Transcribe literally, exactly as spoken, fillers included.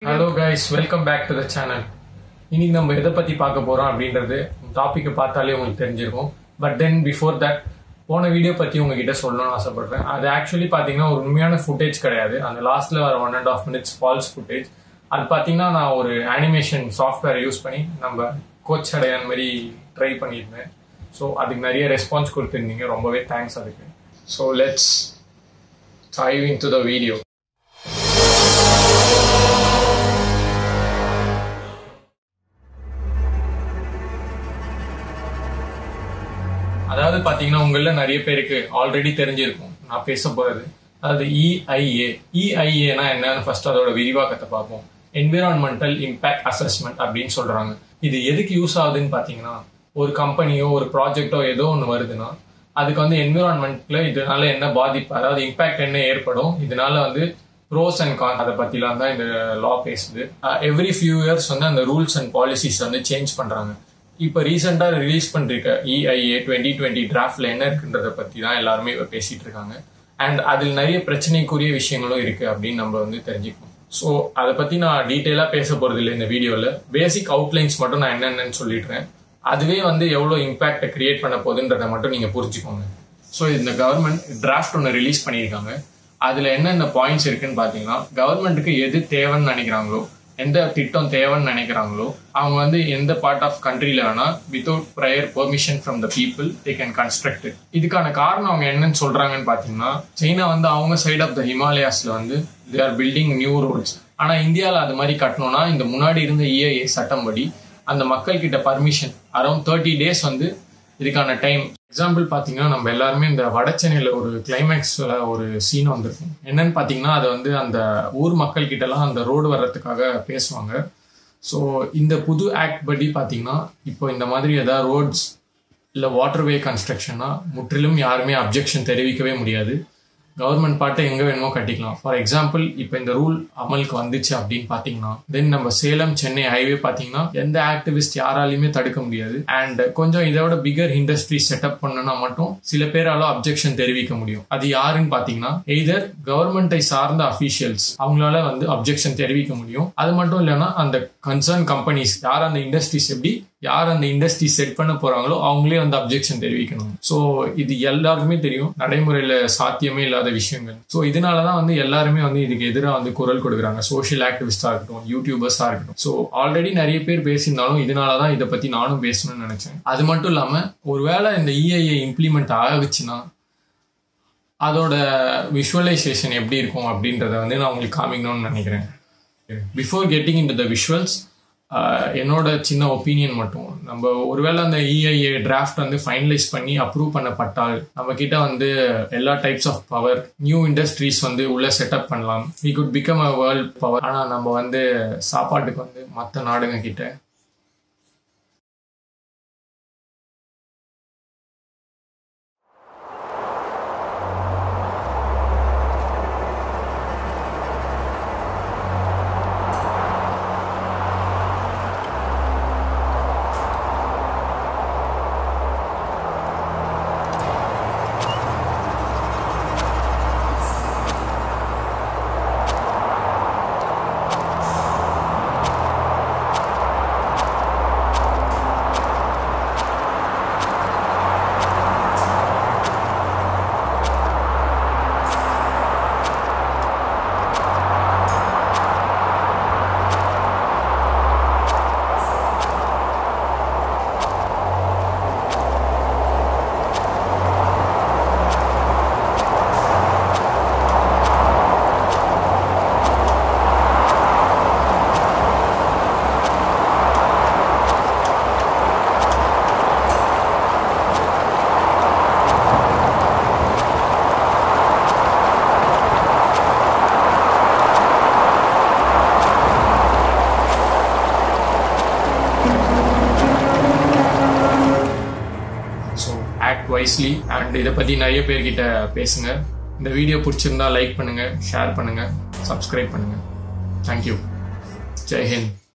Hello guys, welcome back to the channel. இன்னைக்கு நம்ம எதை பத்தி பார்க்க போறோம் அப்படின்றது டாபிக்கை பார்த்தாலே உங்களுக்கு தெரிஞ்சிருக்கும். பட் தென் பிஃபோர் தட் போன வீடியோ பத்தி உங்ககிட்ட சொல்லணும்னு ஆசைப்படுறேன். அது ஆக்சுவலி பாத்தீங்கன்னா ஒரு உண்மையான ஃபுட்டேஜ் கிடையாது. அந்த லாஸ்ட்ல வர one and half minutes false footage. அது பாத்தீங்கன்னா நான் ஒரு அனிமேஷன் சாஃப்ட்வேர் யூஸ் பண்ணி நம்ம கோச் அடையான் மாதிரி ட்ரை பண்ணியிருந்தேன். ஸோ அதுக்கு நிறைய ரெஸ்பான்ஸ் கொடுத்துருந்தீங்க, ரொம்பவே தேங்க்ஸ் அதுக்கு. So let's dive into the video. அதாவது பாத்தீங்கன்னா உங்கள நிறைய பேருக்கு ஆல்ரெடி தெரிஞ்சிருக்கும் நான் பேச போறது. அதாவது இஐஏ இஐஏனா என்னன்னு ஃபர்ஸ்ட் அதோட விரிவாக்கத்தை பார்ப்போம். என்விரான்மெண்டல் இம்பாக்ட் அசஸ்மெண்ட் அப்படின்னு சொல்றாங்க. இது எதுக்கு யூஸ் ஆகுதுன்னு பாத்தீங்கன்னா, ஒரு கம்பெனியோ ஒரு ப்ராஜெக்டோ ஏதோ ஒன்று வருதுன்னா அதுக்கு வந்து என்விரான்மெண்ட்ல இதனால என்ன பாதிப்பு, அதாவது இம்பாக்ட் என்ன ஏற்படும், இதனால வந்து ப்ரோஸ் அண்ட் கான் அதை பத்திலாம் தான் இந்த லா பேசுது. எவ்ரி ஃபியூ இயர்ஸ் வந்து அந்த ரூல்ஸ் அண்ட் பாலிசிஸ் வந்து சேஞ்ச் பண்றாங்க. இப்போ ரீசெண்டாக ரிலீஸ் பண்ணிருக்க இஐஏ டுவெண்ட்டி டுவெண்ட்டி டிராஃப்ட்ல என்ன இருக்குன்றத பத்தி தான் எல்லாருமே இப்போ பேசிட்டு இருக்காங்க. அண்ட் அதில் நிறைய பிரச்சனைக்குரிய விஷயங்களும் இருக்கு அப்படின்னு நம்ம வந்து தெரிஞ்சுக்கணும். ஸோ அதை பத்தி நான் டீட்டெயிலா பேச போறது இல்லை இந்த வீடியோல. பேசிக் அவுட்லைன்ஸ் மட்டும் நான் என்னென்னு சொல்லிடுறேன். அதுவே வந்து எவ்வளோ இம்பாக்டை கிரியேட் பண்ண போகுதுன்றதை மட்டும் நீங்க புரிஞ்சுக்கோங்க. ஸோ இந்த கவர்மெண்ட் டிராஃப்ட் ஒன்று ரிலீஸ் பண்ணியிருக்காங்க. அதுல என்னென்ன பாயிண்ட்ஸ் இருக்குன்னு பாத்தீங்கன்னா, கவர்மெண்ட்டுக்கு எது தேவைன்னு நினைக்கிறாங்களோ, எந்த திட்டம் தேவைன்னு நினைக்கிறாங்களோ அவங்க வந்து எந்த பார்ட் ஆஃப் கண்ட்ரில வேணா without prior permission from the people they can construct it. இதுக்கான காரணம் அவங்க என்னன்னு சொல்றாங்கன்னு பாத்தீங்கன்னா, சைனா வந்து அவங்க சைட் ஆஃப் த ஹிமாலயாஸ்ல வந்து they are building new roads. ஆனா இந்தியாவில் அது மாதிரி கட்டணும்னா இந்த முன்னாடி இருந்த இஐஏ சட்டம் படி அந்த மக்கள் கிட்ட பர்மிஷன் அரௌண்ட் தேர்ட்டி டேஸ் வந்து இதுக்கான டைம். எக்ஸாம்பிள் பாத்தீங்கன்னா, நம்ம எல்லாருமே இந்த வட சென்னையில ஒரு கிளைமேக்ஸ்ல ஒரு சீன் வந்திருக்கும். என்னன்னு பாத்தீங்கன்னா, அது வந்து அந்த ஊர் மக்கள் கிட்ட எல்லாம் அந்த ரோடு வர்றதுக்காக பேசுவாங்க. ஸோ இந்த புது ஆக்ட் படி பாத்தீங்கன்னா, இப்போ இந்த மாதிரி ஏதாவது ரோட்ஸ் இல்ல வாட்டர்வே கன்ஸ்ட்ரக்ஷனா முற்றிலும் யாருமே அப்ஜெக்ஷன் தெரிவிக்கவே முடியாது. கவர்மெண்ட் பாட்டை எங்க வேணுமோ கட்டிக்கலாம். ஃபார் எக்ஸாம்பிள் இப்போ இந்த ரூல் அமலுக்கு வந்துச்சு அப்படின்னு பாத்தீங்கன்னா, தென் நம்ம சேலம் சென்னை ஹைவே பாத்தீங்கன்னா எந்த ஆக்டிவிஸ்ட் யாராலையுமே தடுக்க முடியாது. அண்ட் கொஞ்சம் இதோட பிகர் இண்டஸ்ட்ரி செட்டப் பண்ணனா மட்டும் சில பேரால அப்ஜெக்ஷன் தெரிவிக்க முடியும். அது யாருன்னு பாத்தீங்கன்னா, எய்தர் கவர்மெண்டை சார்ந்த அபிஷியல்ஸ் அவங்களால வந்து அப்ஜெக்ஷன் தெரிவிக்க முடியும். அது மட்டும் இல்லைன்னா அந்த கன்சர்ன் கம்பெனிஸ் யார் அந்த இண்டஸ்ட்ரீஸ் எப்படி யார் அந்த இண்டஸ்ட்ரி செட் பண்ண போறாங்களோ அவங்களே வந்து அப்ஜெக்ஷன் தெரிவிக்கணும். ஸோ இது எல்லாருக்குமே தெரியும், நடைமுறையில சாத்தியமே இல்லாத விஷயங்கள். ஸோ இதனாலதான் வந்து எல்லாருமே வந்து இதுக்கு எதிராக வந்து குரல் கொடுக்குறாங்க. சோஷியல் ஆக்டிவிஸ்டா இருக்கட்டும், யூடியூபர்ஸா இருக்கட்டும். ஸோ ஆல்ரெடி நிறைய பேர் பேசியிருந்தாலும் இதனாலதான் இதை பத்தி நானும் பேசணும்னு நினைச்சேன். அது மட்டும் இல்லாம ஒருவேளை இந்த இஐஏ இம்ப்ளிமெண்ட் ஆகுச்சுன்னா அதோட விஷுவலைசேஷன் எப்படி இருக்கும் அப்படின்றத வந்து நான் உங்களுக்கு காமிக்கணும்னு நினைக்கிறேன். Before getting into the visuals, என்னோட சின்ன ஒப்பீனியன் மட்டும், நம்ம ஒருவேளை அந்த இஐஏ டிராஃப்ட் வந்து ஃபைனலைஸ் பண்ணி அப்ரூவ் பண்ணப்பட்டால் நம்ம கிட்ட வந்து எல்லா types of power, new industries வந்து உள்ள செட்டப் பண்ணலாம். We could become a world power. ஆனா நம்ம வந்து சாப்பாட்டுக்கு வந்து மற்ற நாடுங்க கிட்ட வைஸ்லி. அண்ட் இதை பத்தி நிறைய பேர்கிட்ட பேசுங்க. இந்த வீடியோ பிடிச்சிருந்தா லைக் பண்ணுங்க, ஷேர் பண்ணுங்க, சப்ஸ்கிரைப் பண்ணுங்க. தேங்க்யூ. ஜெய் ஹிந்த்.